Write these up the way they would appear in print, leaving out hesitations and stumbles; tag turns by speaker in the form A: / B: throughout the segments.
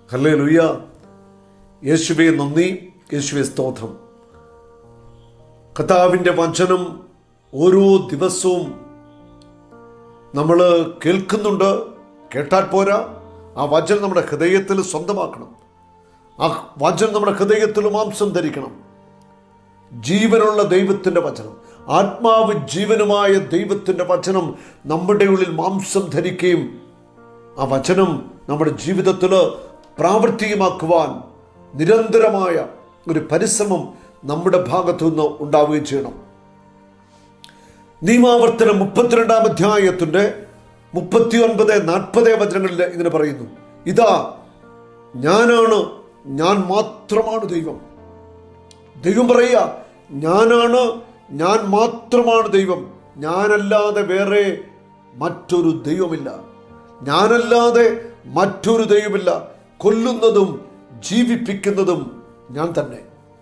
A: Hallelujah. യേശുവേ നന്ദി, യേശുവേ സ്തോത്രം. കർത്താവിൻ്റെ വചനം ഓരോ ദിവസവും നമ്മൾ കേൾക്കുന്നുണ്ട്. കേട്ടാൽ പോരാ, ആ വചനം നമ്മുടെ ഹൃദയത്തിൽ സ്വന്തമാക്കണം. ആ വചനം നമ്മുടെ ഹൃദയത്തിൽ മാംസം ധരിക്കണം. ജീവനുള്ള ദൈവത്തിൻ്റെ വചനം, ആത്മാവ് ജീവനുമായ ദൈവത്തിൻ്റെ വചനം നമ്മുടെ ഉള്ളിൽ മാംസം ധരിക്കുകയും ആ വചനം നമ്മുടെ ജീവിതത്തിൽ പ്രാവർത്തികമാക്കുവാൻ നിരന്തരമായ ഒരു പരിശ്രമം നമ്മുടെ ഭാഗത്തു നിന്ന് ഉണ്ടാവുകയും ചെയ്യണം. നിയമാവർത്തനം 32-ാം അധ്യായത്തിൻ്റെ 39-40 വചനങ്ങളിൽ ഇങ്ങനെ പറയുന്നു: ഇതാ ഞാനാണ്, ഞാൻ മാത്രമാണ് ദൈവം. ദൈവം പറയുക, ഞാനാണ്, ഞാൻ മാത്രമാണ് ദൈവം. ഞാനല്ലാതെ വേറെ മറ്റൊരു ദൈവമില്ല. ഞാനല്ലാതെ മറ്റൊരു ദൈവമില്ല. കൊല്ലുന്നതും ജീവിപ്പിക്കുന്നതും ഞാൻ തന്നെ.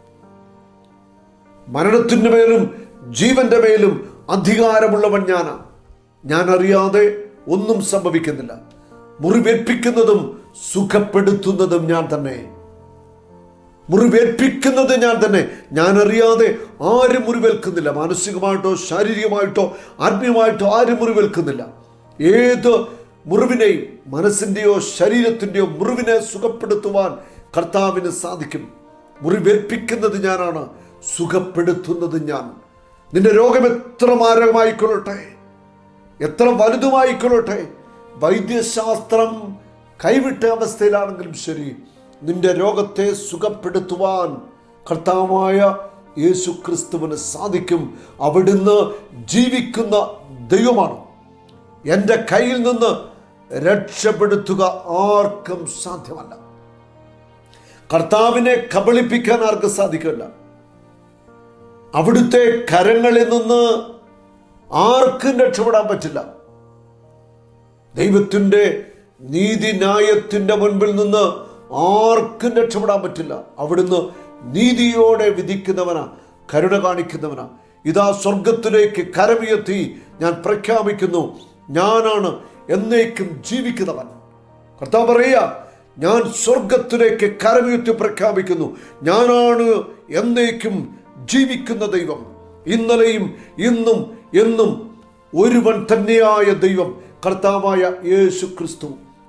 A: മരണത്തിൻ്റെ മേലും ജീവന്റെ മേലും അധികാരമുള്ളവൻ ഞാനാണ്. ഞാൻ അറിയാതെ ഒന്നും സംഭവിക്കുന്നില്ല. മുറിവേൽപ്പിക്കുന്നതും സുഖപ്പെടുത്തുന്നതും ഞാൻ തന്നെ. മുറിവേൽപ്പിക്കുന്നത് ഞാൻ തന്നെ. ഞാൻ അറിയാതെ ആരും മുറിവേൽക്കുന്നില്ല. മാനസികമായിട്ടോ ശാരീരികമായിട്ടോ ആത്മീയമായിട്ടോ ആരും മുറിവേൽക്കുന്നില്ല. ഏത് മുറിവിനെയും, മനസ്സിൻ്റെയോ ശരീരത്തിൻ്റെയോ മുറിവിനെ സുഖപ്പെടുത്തുവാൻ കർത്താവിന് സാധിക്കും. മുറിവേൽപ്പിക്കുന്നത് ഞാനാണ്, സുഖപ്പെടുത്തുന്നത് ഞാൻ. നിന്റെ രോഗം എത്ര മാരകമായിക്കൊള്ളട്ടെ, എത്ര വലുതുമായിക്കൊള്ളട്ടെ, വൈദ്യശാസ്ത്രം കൈവിട്ട അവസ്ഥയിലാണെങ്കിലും ശരി, നിന്റെ രോഗത്തെ സുഖപ്പെടുത്തുവാൻ കർത്താവായ യേശു ക്രിസ്തുവിന് സാധിക്കും. അവിടുന്ന് ജീവിക്കുന്ന ദൈവമാണ്. എൻ്റെ കയ്യിൽ നിന്ന് രക്ഷപ്പെടുത്തുക ആർക്കും സാധ്യമല്ല. കർത്താവിനെ കബളിപ്പിക്കാൻ ആർക്കും സാധിക്കില്ല. അവിടുത്തെ കരങ്ങളിൽ നിന്ന് ആർക്കും രക്ഷപ്പെടാൻ പറ്റില്ല. ദൈവത്തിൻ്റെ നീതിന്യായത്തിൻ്റെ മുൻപിൽ നിന്ന് ആർക്കും രക്ഷപ്പെടാൻ പറ്റില്ല. അവിടുന്ന് നീതിയോടെ വിധിക്കുന്നവനാ, കരുണ കാണിക്കുന്നവനാ. ഇതാ സ്വർഗത്തിലേക്ക് കരമുയർത്തി ഞാൻ പ്രഖ്യാപിക്കുന്നു, ഞാനാണ് എന്നേക്കും ജീവിക്കുന്നവൻ. കർത്താവ് പറയുക, ഞാൻ സ്വർഗത്തിലേക്ക് കരമുയർത്തി പ്രഖ്യാപിക്കുന്നു, ഞാനാണ് എന്നേക്കും ജീവിക്കുന്ന ദൈവം. ഇന്നലെയും ഇന്നും എന്നും ഒരുവൻ തന്നെയായ ദൈവം, കർത്താവായ യേശു ക്രിസ്തു.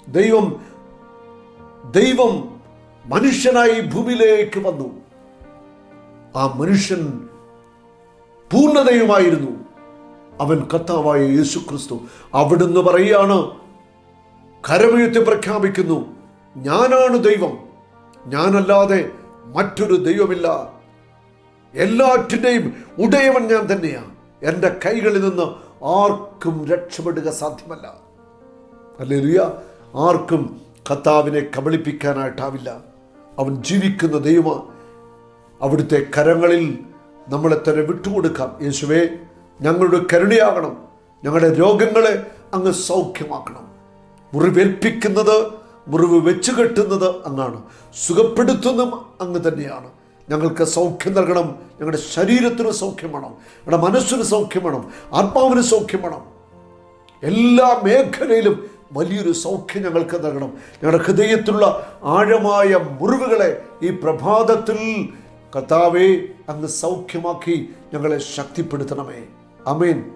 A: ദൈവം മനുഷ്യനായി ഭൂമിയിലേക്ക് വന്നു. ആ മനുഷ്യൻ പൂർണ്ണതയുമായിരുന്നു. അവൻ കർത്താവായ യേശു ക്രിസ്തു. അവിടുന്ന് പറയുകയാണ്, കരമുയർത്തി പ്രഖ്യാപിക്കുന്നു, ഞാനാണ് ദൈവം, ഞാനല്ലാതെ മറ്റൊരു ദൈവമില്ല. എല്ലാറ്റിൻ്റെയും ഉടയവൻ ഞാൻ തന്നെയാണ്. എൻ്റെ കൈകളിൽ നിന്ന് ആർക്കും രക്ഷപ്പെടുക സാധ്യമല്ല. ഹല്ലേലൂയ. ആർക്കും കർത്താവിനെ കബളിപ്പിക്കാനായിട്ടാവില്ല. അവൻ ജീവിക്കുന്ന ദൈവമാണ്. അവിടുത്തെ കരങ്ങളിൽ നമ്മളെ തന്നെ വിട്ടുകൊടുക്കാം. യേശുവേ, ഞങ്ങളുടെ കരുണയാകണം. ഞങ്ങളുടെ രോഗങ്ങളെ അങ്ങ് സൗഖ്യമാക്കണം. മുറിവേൽപ്പിക്കുന്നത്, മുറിവ് വെച്ച് കെട്ടുന്നത് അങ്ങാണ്. സുഖപ്പെടുത്തുന്നതും അങ്ങ് തന്നെയാണ്. ഞങ്ങൾക്ക് സൗഖ്യം നൽകണം. ഞങ്ങളുടെ ശരീരത്തിന് സൗഖ്യം വേണം, ഞങ്ങളുടെ മനസ്സിന് സൗഖ്യം വേണം, ആത്മാവിന് സൗഖ്യം വേണം. എല്ലാ മേഖലയിലും വലിയൊരു സൗഖ്യം ഞങ്ങൾക്ക് നൽകണം. ഞങ്ങളുടെ ഹൃദയത്തിലുള്ള ആഴമായ മുറിവുകളെ ഈ പ്രഭാതത്തിൽ കർത്താവേ അങ്ങ് സൗഖ്യമാക്കി ഞങ്ങളെ ശക്തിപ്പെടുത്തണമേ. ആമേൻ.